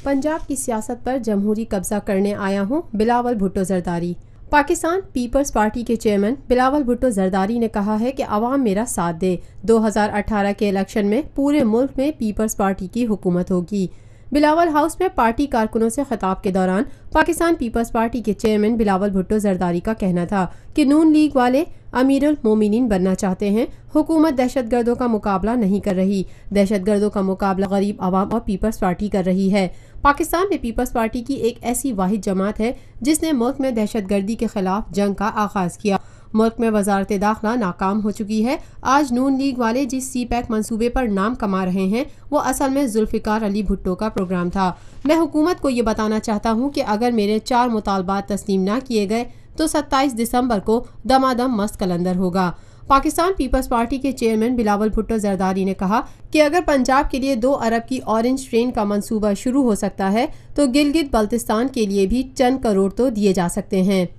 पंजाब की सियासत पर जमहूरी कब्जा करने आया हूँ, बिलावल भुट्टो जरदारी। पाकिस्तान पीपल्स पार्टी के चेयरमैन बिलावल भुट्टो जरदारी ने कहा है कि अवाम मेरा साथ दे। 2018 के इलेक्शन में पूरे मुल्क में पीपल्स पार्टी की हुकूमत होगी। बिलावल हाउस में पार्टी कारकुनों से खिताब के दौरान पाकिस्तान पीपल्स पार्टी के चेयरमैन बिलावल भुट्टो जरदारी का कहना था कि नून लीग वाले अमीरुल मोमिनीन बनना चाहते हैं। हुकूमत दहशतगर्दों का मुकाबला नहीं कर रही, दहशतगर्दों का मुकाबला गरीब आवाम और पीपल्स पार्टी कर रही है। पाकिस्तान में पीपल्स पार्टी की एक ऐसी वाहिद जमात है जिसने मुल्क में दहशतगर्दी के खिलाफ जंग का आगाज किया। मुल्क में वजारत दाखिला नाकाम हो चुकी है। आज नून लीग वाले जिस सी पैक मंसूबे पर नाम कमा रहे हैं वो असल में जुल्फिकार अली भुट्टो का प्रोग्राम था। मैं हुकूमत को ये बताना चाहता हूँ कि अगर मेरे 4 मुतालबात तस्लीम ना किए गए तो 27 दिसंबर को दमादम मस्त कलंदर होगा। पाकिस्तान पीपल्स पार्टी के चेयरमैन बिलावल भुट्टो जरदारी ने कहा कि अगर पंजाब के लिए 2 अरब की ऑरेंज ट्रेन का मंसूबा शुरू हो सकता है तो गिलगित बल्तिस्तान के लिए भी चंद करोड़ तो दिए जा सकते हैं।